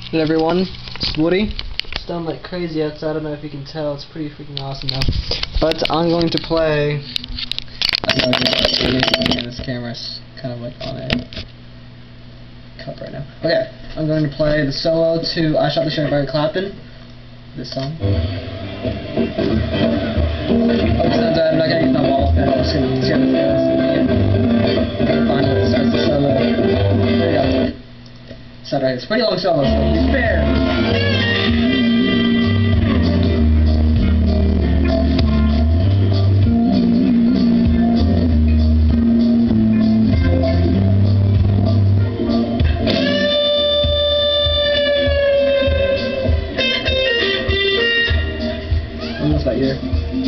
Hey everyone, it's Woody. It's done like crazy outside. I don't know if you can tell. It's pretty freaking awesome now. But I'm going to play. This camera's kind of like on a cup right now. Okay, I'm going to play the solo to "I Shot the Sheriff" by Eric Clapton. This song. Oh, I'm not gonna use my wall pen. I'm just gonna see how this goes. Gotta find where it starts the solo. There we go. Start right here. It's a pretty long solo, so be fair. Almost right here.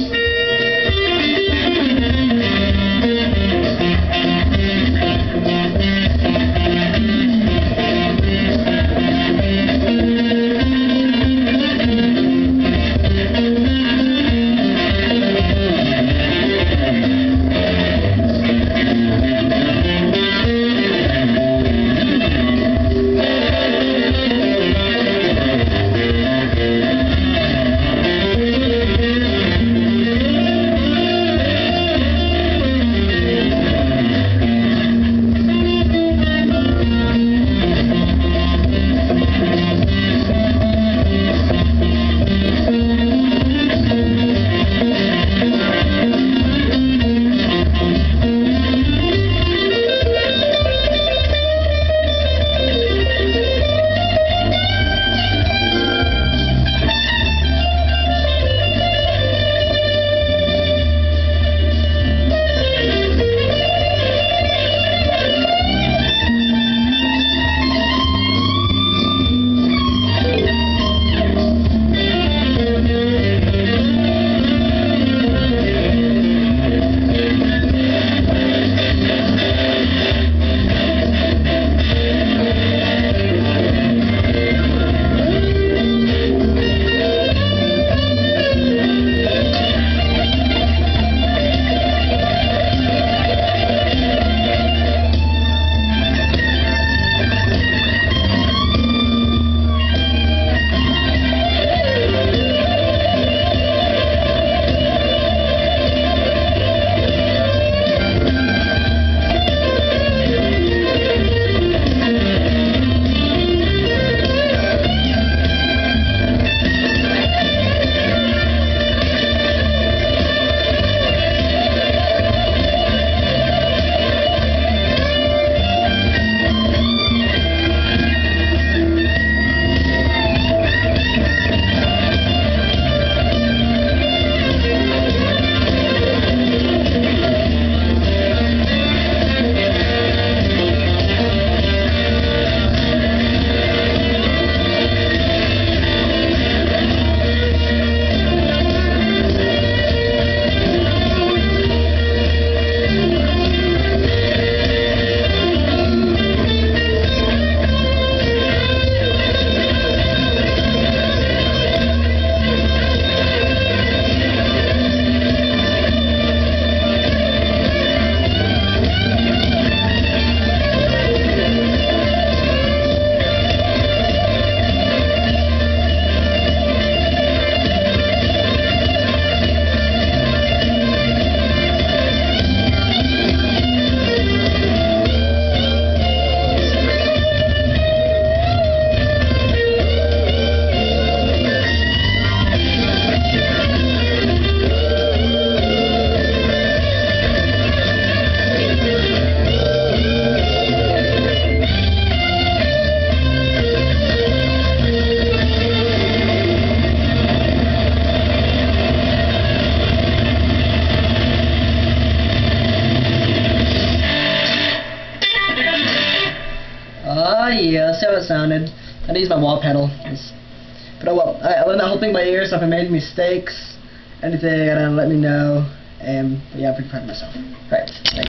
Yeah, that's how it sounded. I had to use my wall pedal. But oh well, I learned that whole thing by ear, so if I made mistakes, anything, let me know. But yeah, I'm pretty proud of myself. Alright, thanks.